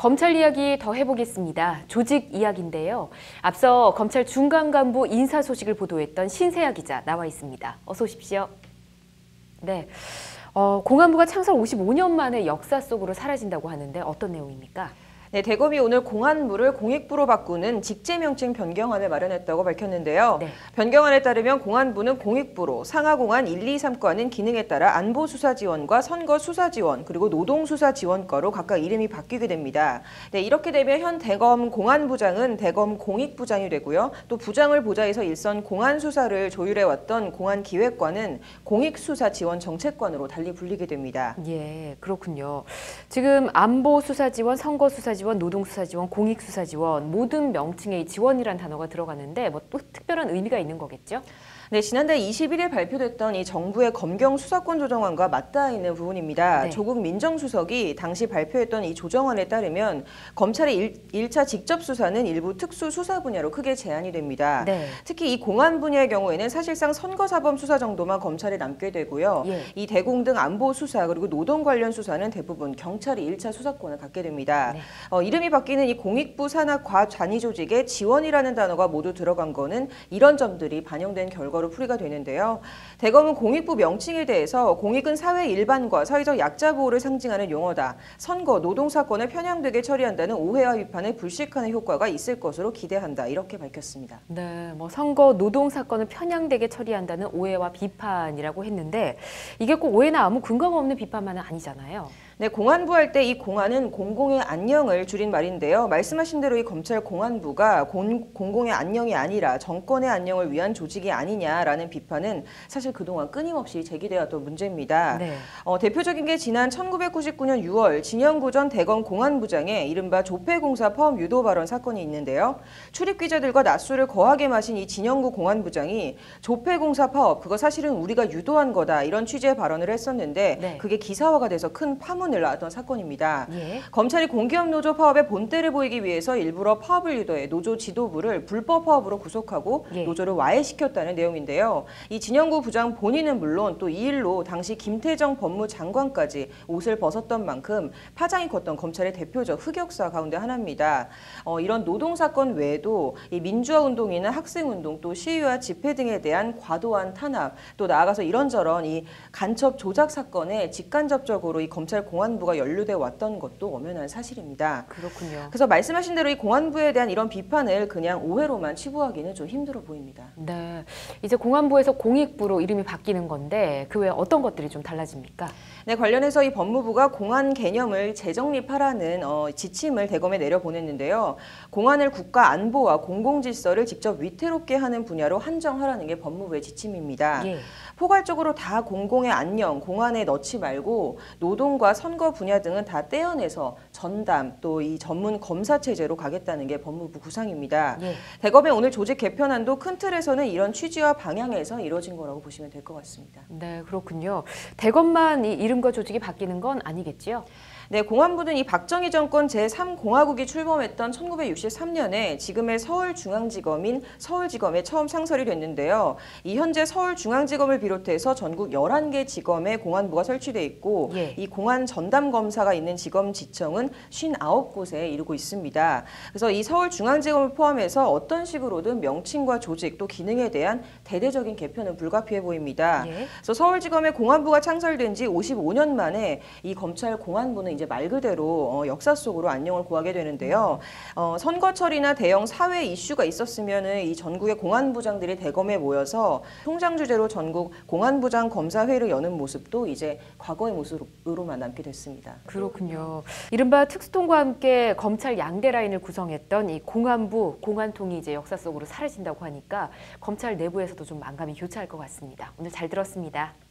검찰 이야기 더 해보겠습니다. 조직 이야기인데요. 앞서 검찰 중간 간부 인사 소식을 보도했던 신세아 기자 나와 있습니다. 어서 오십시오. 네, 공안부가 창설 55년 만에 역사 속으로 사라진다고 하는데 어떤 내용입니까? 네, 대검이 오늘 공안부를 공익부로 바꾸는 직제명칭 변경안을 마련했다고 밝혔는데요. 네. 변경안에 따르면 공안부는 공익부로 상하공안 1, 2, 3과는 기능에 따라 안보수사지원과 선거수사지원 그리고 노동수사지원과로 각각 이름이 바뀌게 됩니다. 네, 이렇게 되면 현 대검 공안부장은 대검 공익부장이 되고요. 또 부장을 보좌해서 일선 공안수사를 조율해왔던 공안기획관은 공익수사지원정책관으로 달리 불리게 됩니다. 예, 그렇군요. 지금 안보수사지원, 선거수사지원, 노동수사지원, 공익수사지원 모든 명칭에 지원이란 단어가 들어가는데 뭐 또 특별한 의미가 있는 거겠죠? 네, 지난달 21일 발표됐던 이 정부의 검경 수사권 조정안과 맞닿아 있는 부분입니다. 네. 조국 민정수석이 당시 발표했던 이 조정안에 따르면 검찰의 1차 직접 수사는 일부 특수 수사 분야로 크게 제한이 됩니다. 네. 특히 이 공안 분야의 경우에는 사실상 선거사범 수사 정도만 검찰에 남게 되고요. 예. 이 대공 등 안보 수사 그리고 노동 관련 수사는 대부분 경찰이 1차 수사권을 갖게 됩니다. 네. 이름이 바뀌는 이 공익부 산하 과좌니 조직에 지원이라는 단어가 모두 들어간 거는 이런 점들이 반영된 결과로 풀이가 되는데요. 대검은 공익부 명칭에 대해서 공익은 사회 일반과 사회적 약자 보호를 상징하는 용어다. 선거, 노동사건을 편향되게 처리한다는 오해와 비판을 불식하는 효과가 있을 것으로 기대한다. 이렇게 밝혔습니다. 네, 뭐 선거, 노동 사건을 편향되게 처리한다는 오해와 비판이라고 했는데 이게 꼭 오해나 아무 근거가 없는 비판만은 아니잖아요. 네, 공안부 할 때 이 공안은 공공의 안녕을 줄인 말인데요. 말씀하신 대로 이 검찰 공안부가 공공의 안녕이 아니라 정권의 안녕을 위한 조직이 아니냐라는 비판은 사실 그동안 끊임없이 제기되었던 문제입니다. 네. 대표적인 게 지난 1999년 6월 진영구 전 대검 공안부장의 이른바 조폐공사 파업 유도 발언 사건이 있는데요. 출입 기자들과 낮술을 거하게 마신 이 진영구 공안부장이 조폐공사 파업 그거 사실은 우리가 유도한 거다 이런 취지의 발언을 했었는데 네. 그게 기사화가 돼서 큰 파문을 낳았던 사건입니다. 예. 검찰이 공기업 노조 파업의 본때를 보이기 위해서 일부러 파업을 유도해 노조 지도부를 불법 파업으로 구속하고 예. 노조를 와해시켰다는 내용인데요. 이 진영구 부장 본인은 물론 또 이 일로 당시 김태정 법무장관까지 옷을 벗었던 만큼 파장이 컸던 검찰의 대표적 흑역사 가운데 하나입니다. 이런 노동사건 외에도 이 민주화운동이나 학생운동 또 시위와 집회 등에 대한 과도한 탄압 또 나아가서 이런저런 이 간첩 조작 사건에 직간접적으로 이 검찰 공안부가 연루돼 왔던 것도 엄연한 사실입니다. 그렇군요. 그래서 말씀하신 대로 이 공안부에 대한 이런 비판을 그냥 오해로만 치부하기는 좀 힘들어 보입니다. 네, 이제 공안부에서 공익부로 이름이 바뀌는 건데 그 외에 어떤 것들이 좀 달라집니까? 네, 관련해서 이 법무부가 공안 개념을 재정립하라는 지침을 대검에 내려보냈는데요. 공안을 국가 안보와 공공질서를 직접 위태롭게 하는 분야로 한정하라는 게 법무부의 지침입니다. 예. 포괄적으로 다 공공의 안녕, 공안에 넣지 말고 노동과 선거 분야 등은 다 떼어내서 전담 또 이 전문 검사 체제로 가겠다는 게 법무부 구상입니다. 예. 대검의 오늘 조직 개편안도 큰 틀에서는 이런 취지와 방향에서 이루어진 거라고 보시면 될 것 같습니다. 네, 그렇군요. 대검만 이 이름과 조직이 바뀌는 건 아니겠지요? 네, 공안부는 이 박정희 정권 제3공화국이 출범했던 1963년에 지금의 서울중앙지검인 서울지검에 처음 상설이 됐는데요. 이 현재 서울중앙지검을 비롯해서 전국 11개 지검에 공안부가 설치돼 있고 예. 이 공안 전담검사가 있는 지검지청은 59곳에 이루고 있습니다. 그래서 이 서울중앙지검을 포함해서 어떤 식으로든 명칭과 조직 또 기능에 대한 대대적인 개편은 불가피해 보입니다. 예. 그래서 서울지검의 공안부가 창설된 지 55년 만에 이 검찰 공안부는 이제 말 그대로 역사 속으로 안녕을 구하게 되는데요. 선거철이나 대형 사회 이슈가 있었으면은 이 전국의 공안부장들이 대검에 모여서 총장 주재로 전국 공안부장 검사회의를 여는 모습도 이제 과거의 모습으로만 남게 됐습니다. 그렇군요. 이른바 특수통과 함께 검찰 양대 라인을 구성했던 이 공안부, 공안통이 이제 역사 속으로 사라진다고 하니까 검찰 내부에서도 좀 만감이 교차할 것 같습니다. 오늘 잘 들었습니다.